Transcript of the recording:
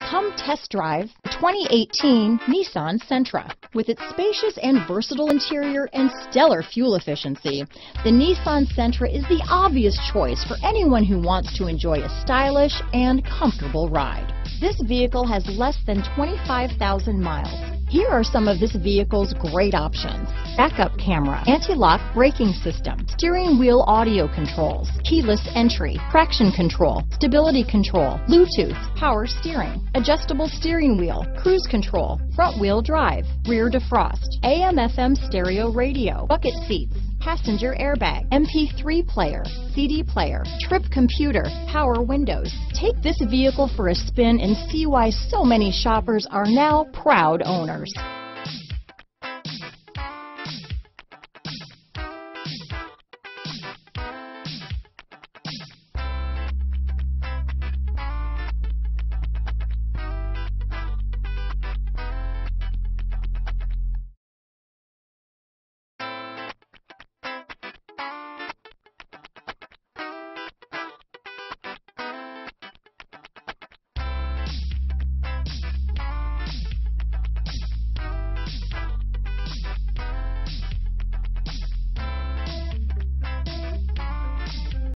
Come test drive the 2018 Nissan Sentra. With its spacious and versatile interior and stellar fuel efficiency, the Nissan Sentra is the obvious choice for anyone who wants to enjoy a stylish and comfortable ride. This vehicle has less than 25,000 miles. Here are some of this vehicle's great options: backup camera, anti-lock braking system, steering wheel audio controls, keyless entry, traction control, stability control, Bluetooth, power steering, adjustable steering wheel, cruise control, front wheel drive, rear defrost, AM/FM stereo radio, bucket seats, passenger airbag, MP3 player, CD player, trip computer, power windows. Take this vehicle for a spin and see why so many shoppers are now proud owners.